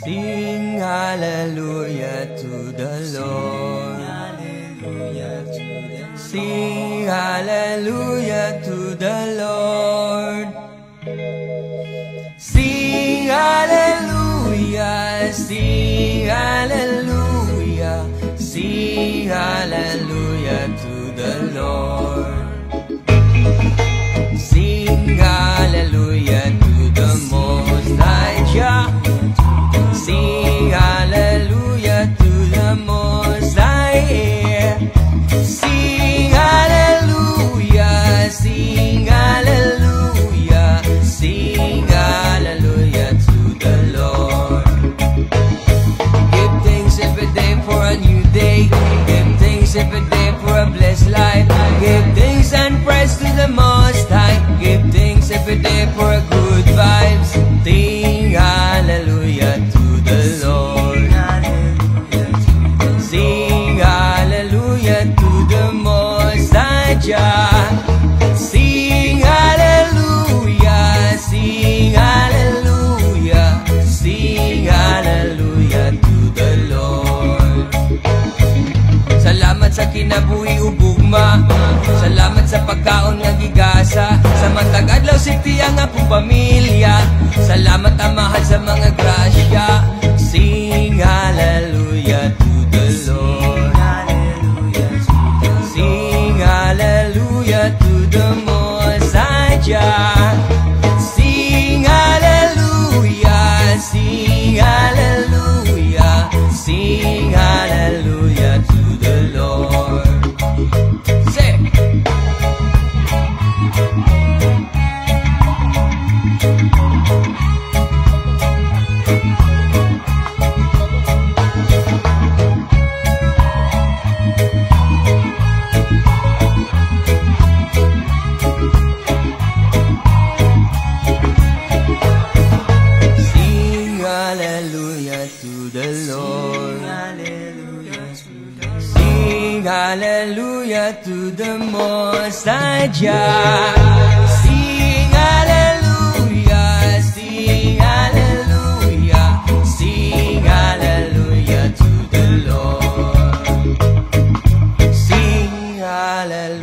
Sing hallelujah to the Lord. Sing hallelujah to the Lord. Sing hallelujah, sing hallelujah, sing hallelujah to the Lord. Sing hallelujah to the Most High Jah. Sing hallelujah to the Most High. Sing hallelujah, sing hallelujah, sing hallelujah to the Lord. Give thanks every day for a new day. Give thanks every day for a blessed life. Give thanks and praise to the Most High. Give thanks every day for a good vibes. Sing hallelujah to the Lord. Sing hallelujah to the Most High Jah. Sing hallelujah, sing hallelujah, sing hallelujah to the Lord. Salamat sa kinabuhi ugugma. Salamat sa pagkaon nga gigasa. Sa matag adlaw safety ang akong pamilya. Salamat amahal sa mga grasya. Sing hallelujah to the Lord. Sing hallelujah to the Most High Jah. Sing hallelujah, sing hallelujah, sing hallelujah to the Lord. Say. Hallelujah to the Lord. Sing hallelujah to the Most High Jah. Sing hallelujah, sing hallelujah, sing hallelujah to the Lord. Sing hallelujah.